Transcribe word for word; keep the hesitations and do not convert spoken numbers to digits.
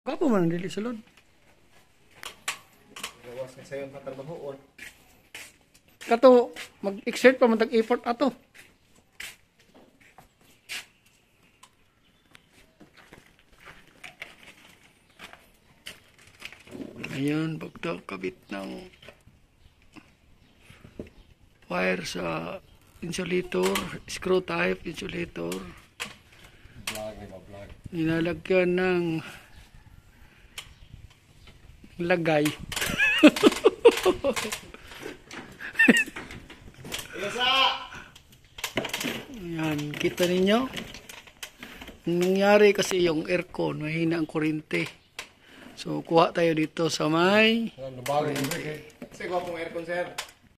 Papo man dili sulod. Gawas na sa'yo ang katrabahoon. Kato mag-exert pa man tag-effort ato. Ayan, pagkakabit ng wire sa insulator, screw type insulator. Vlog, may vlog. Nilalagyan ng lagay. Ayan, kita ninyo. Ang nangyari kasi yung aircon, mahina ang kuryente. So, kuha tayo dito sa may Ano, bago yung Kasi ko pong aircon, sir.